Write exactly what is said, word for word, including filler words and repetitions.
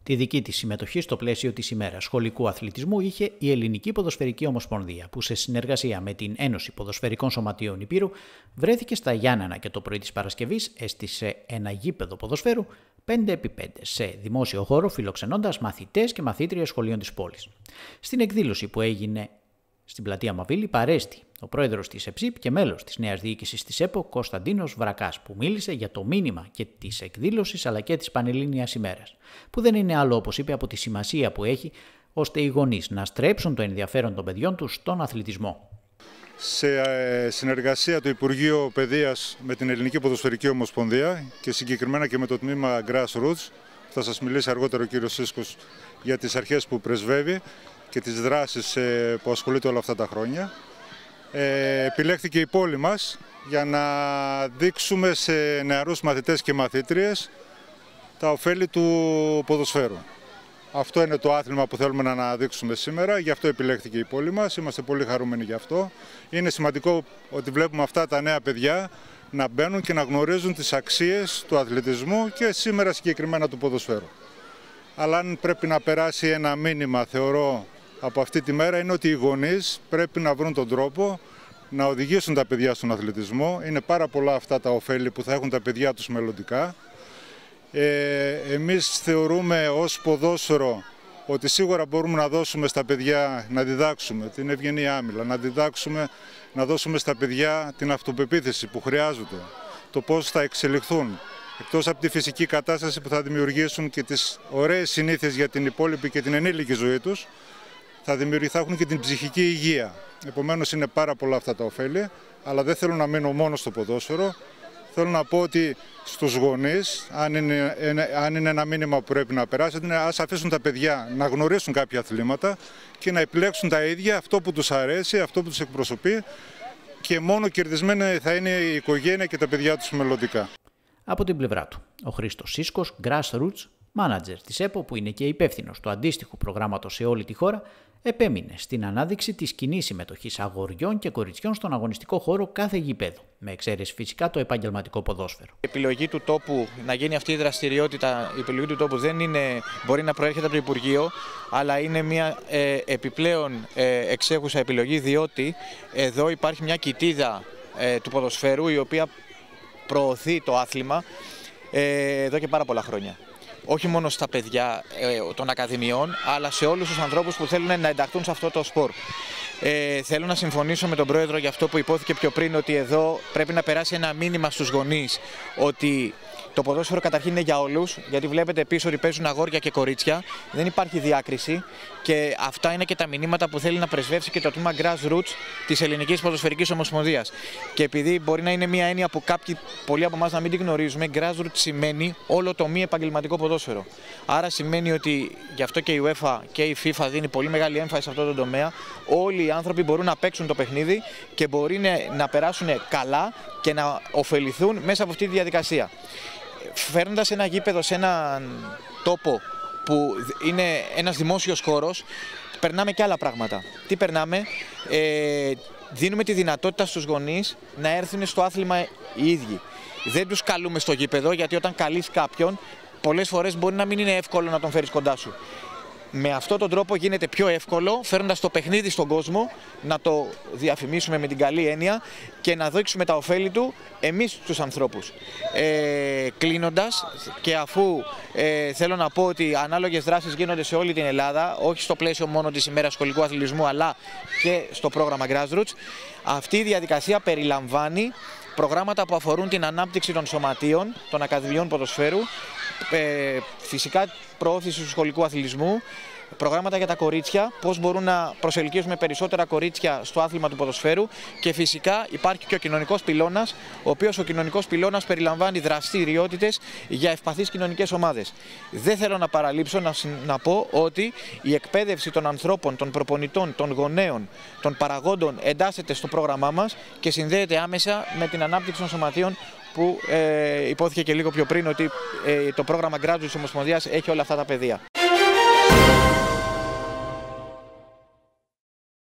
Τη δική της συμμετοχή στο πλαίσιο της ημέρας σχολικού αθλητισμού είχε η Ελληνική Ποδοσφαιρική Ομοσπονδία, που σε συνεργασία με την Ένωση Ποδοσφαιρικών Σωματείων Ηπείρου βρέθηκε στα Γιάννενα και το πρωί της Παρασκευής έστησε ένα γήπεδο ποδοσφαίρου πέντε επί πέντε σε δημόσιο χώρο, φιλοξενώντας μαθητές και μαθήτριες σχολείων της πόλης. Στην εκδήλωση που έγινε στην πλατεία Μαβίλη παρέστη ο πρόεδρος της ΕΨΥΠ και μέλος της νέας διοίκησης της ΕΠΟ, Κωνσταντίνος Βρακάς, που μίλησε για το μήνυμα και της εκδήλωσης αλλά και της Πανελλήνιας ημέρας, που δεν είναι άλλο, όπως είπε, από τη σημασία που έχει ώστε οι γονείς να στρέψουν το ενδιαφέρον των παιδιών τους στον αθλητισμό. Σε συνεργασία του Υπουργείου Παιδείας με την Ελληνική Ποδοσφαιρική Ομοσπονδία και συγκεκριμένα και με το τμήμα Grassroots, θα σας μιλήσει αργότερα ο κύριος Σίσκος για τις αρχές που πρεσβεύει και τις δράσεις που ασχολείται όλα αυτά τα χρόνια, ε, επιλέχθηκε η πόλη μας για να δείξουμε σε νεαρούς μαθητές και μαθήτριες τα ωφέλη του ποδοσφαίρου. Αυτό είναι το άθλημα που θέλουμε να αναδείξουμε σήμερα, γι' αυτό επιλέχθηκε η πόλη μας, είμαστε πολύ χαρούμενοι γι' αυτό. Είναι σημαντικό ότι βλέπουμε αυτά τα νέα παιδιά να μπαίνουν και να γνωρίζουν τις αξίες του αθλητισμού και σήμερα συγκεκριμένα του ποδοσφαίρου. Αλλά αν πρέπει να περάσει ένα μήνυμα, θεωρώ, από αυτή τη μέρα, είναι ότι οι γονείς πρέπει να βρουν τον τρόπο να οδηγήσουν τα παιδιά στον αθλητισμό. Είναι πάρα πολλά αυτά τα ωφέλη που θα έχουν τα παιδιά τους μελλοντικά. Ε, εμείς θεωρούμε ως ποδόσφαιρο ότι σίγουρα μπορούμε να δώσουμε στα παιδιά, να διδάξουμε την ευγενή άμυλα, να διδάξουμε, να δώσουμε στα παιδιά την αυτοπεποίθηση που χρειάζονται, το πώς θα εξελιχθούν, εκτός από τη φυσική κατάσταση που θα δημιουργήσουν και τις ωραίες συνήθειες για την υπόλοιπη και την ενήλικη ζωή τους, θα, θα έχουν και την ψυχική υγεία. Επομένως είναι πάρα πολλά αυτά τα ωφέλη, αλλά δεν θέλω να μείνω μόνο στο ποδόσφαιρο. Θέλω να πω ότι στους γονείς, αν είναι, αν είναι ένα μήνυμα που πρέπει να περάσει, είναι ας αφήσουν τα παιδιά να γνωρίσουν κάποια αθλήματα και να επιλέξουν τα ίδια αυτό που τους αρέσει, αυτό που τους εκπροσωπεί, και μόνο κερδισμένη θα είναι η οικογένεια και τα παιδιά τους μελλοντικά. Από την πλευρά του, ο Χρήστος Σίσκος, Grassroots, μάνατζερ της ΕΠΟ, που είναι και υπεύθυνος του αντίστοιχου προγράμματος σε όλη τη χώρα, επέμεινε στην ανάδειξη της κοινής συμμετοχής αγοριών και κοριτσιών στον αγωνιστικό χώρο κάθε γηπέδου, με εξαίρεση φυσικά το επαγγελματικό ποδόσφαιρο. Η επιλογή του τόπου να γίνει αυτή η δραστηριότητα, η επιλογή του τόπου δεν είναι, μπορεί να προέρχεται από το Υπουργείο, αλλά είναι μια ε, επιπλέον ε, εξέχουσα επιλογή, διότι εδώ υπάρχει μια κοιτίδα ε, του ποδοσφαίρου η οποία προωθεί το άθλημα ε, εδώ και πάρα πολλά χρόνια. Όχι μόνο στα παιδιά ε, των ακαδημιών, αλλά σε όλους τους ανθρώπους που θέλουν να ενταχθούν σε αυτό το σπορ. Ε, θέλω να συμφωνήσω με τον Πρόεδρο για αυτό που υπόθηκε πιο πριν, ότι εδώ πρέπει να περάσει ένα μήνυμα στους γονείς ότι το ποδόσφαιρο καταρχήν είναι για όλους, γιατί βλέπετε πίσω ότι παίζουν αγόρια και κορίτσια, δεν υπάρχει διάκριση, και αυτά είναι και τα μηνύματα που θέλει να πρεσβεύσει και το τμήμα Grassroots της Ελληνικής Ποδοσφαιρικής Ομοσπονδίας. Και επειδή μπορεί να είναι μια έννοια που κάποιοι, πολλοί από εμάς να μην την γνωρίζουμε, Grassroots σημαίνει όλο το μη επαγγελματικό ποδόσφαιρο. Άρα σημαίνει ότι γι' αυτό και η UEFA και η FIFA δίνει πολύ μεγάλη έμφαση σε αυτό το τομέα. Όλοι οι άνθρωποι μπορούν να παίξουν το παιχνίδι και μπορεί να περάσουν καλά και να ωφεληθούν μέσα από αυτή τη διαδικασία. Φέρνοντας ένα γήπεδο σε έναν τόπο που είναι ένας δημόσιος χώρος, περνάμε και άλλα πράγματα. Τι περνάμε? Ε, δίνουμε τη δυνατότητα στους γονείς να έρθουν στο άθλημα οι ίδιοι. Δεν τους καλούμε στο γήπεδο, γιατί όταν καλείς κάποιον, πολλές φορές μπορεί να μην είναι εύκολο να τον φέρεις κοντά σου. Με αυτόν τον τρόπο γίνεται πιο εύκολο, φέρνοντας το παιχνίδι στον κόσμο, να το διαφημίσουμε με την καλή έννοια και να δείξουμε τα ωφέλη του εμείς τους ανθρώπους. Ε, κλείνοντας, και αφού ε, θέλω να πω ότι ανάλογες δράσεις γίνονται σε όλη την Ελλάδα, όχι στο πλαίσιο μόνο της ημέρας σχολικού αθλητισμού, αλλά και στο πρόγραμμα Grassroots, αυτή η διαδικασία περιλαμβάνει προγράμματα που αφορούν την ανάπτυξη των σωματείων, των ακαδημιών ποδοσφαίρου, ε, φυσικά προώθηση του σχολικού αθλητισμού, προγράμματα για τα κορίτσια, πώς μπορούν να προσελκύσουμε περισσότερα κορίτσια στο άθλημα του ποδοσφαίρου, και φυσικά υπάρχει και ο κοινωνικός πυλώνας, ο οποίος ο κοινωνικός πυλώνας περιλαμβάνει δραστηριότητες για ευπαθείς κοινωνικές ομάδες. Δεν θέλω να παραλείψω να, να πω ότι η εκπαίδευση των ανθρώπων, των προπονητών, των γονέων, των παραγόντων εντάσσεται στο πρόγραμμά μας και συνδέεται άμεσα με την ανάπτυξη των σωματείων, που ε, υπόθηκε και λίγο πιο πριν ότι ε, το πρόγραμμα Grassroots της Ομοσπονδίας έχει όλα αυτά τα πεδία.